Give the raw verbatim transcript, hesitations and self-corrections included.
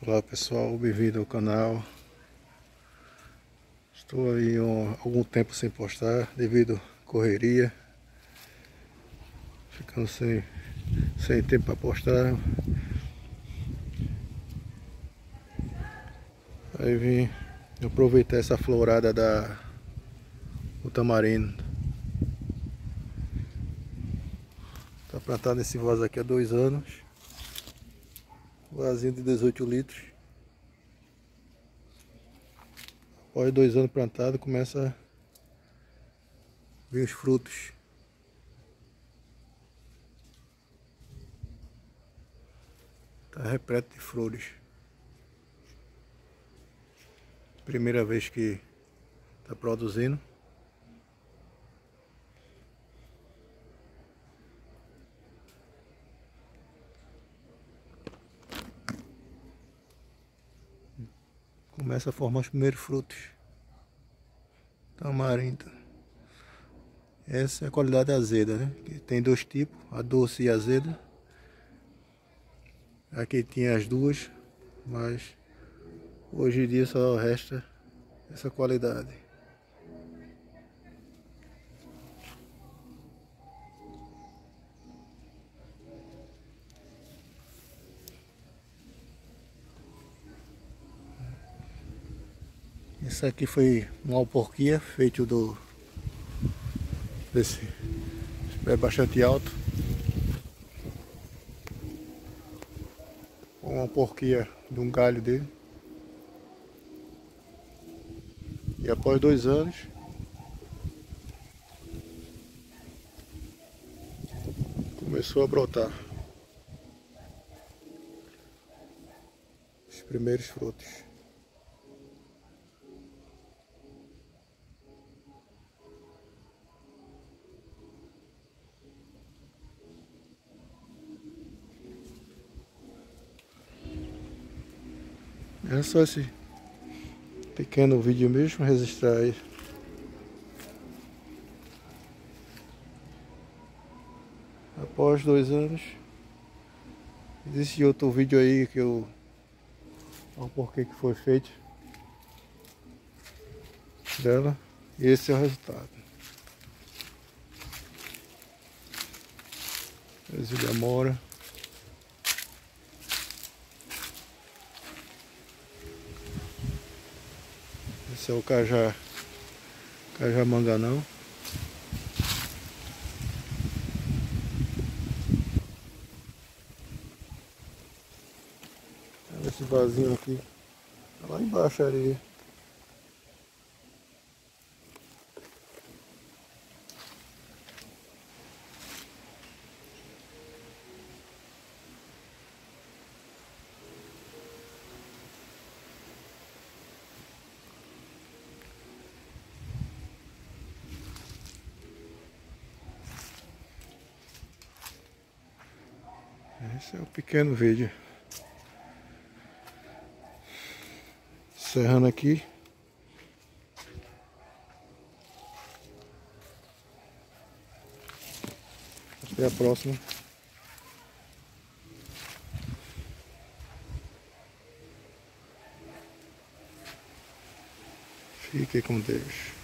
Olá pessoal, bem-vindo ao canal. Estou aí um, algum tempo sem postar devido à correria, ficando sem, sem tempo para postar. Aí vim aproveitar essa florada da o tamarindo. Está plantado nesse vaso aqui há dois anos, vasinho de dezoito litros. Após dois anos plantado, começa a vir os frutos. Está repleto de flores. Primeira vez que está produzindo. Começa a formar os primeiros frutos. Tamarindo. Essa é a qualidade azeda, né? Que tem dois tipos, a doce e a azeda. Aqui tinha as duas, mas hoje em dia só resta essa qualidade. Esse aqui foi uma alporquia feito do desse é bastante alto. Uma alporquia de um galho dele. E após dois anos começou a brotar os primeiros frutos. É só esse pequeno vídeo mesmo, registrar aí. Após dois anos, existe outro vídeo aí que eu o porquê que foi feito dela, e esse é o resultado. Exílio amora. Esse é o cajá, cajá manganão. Esse vasinho aqui, tá lá embaixo ali. Esse é o pequeno vídeo. Encerrando aqui. Até a próxima. Fique com Deus.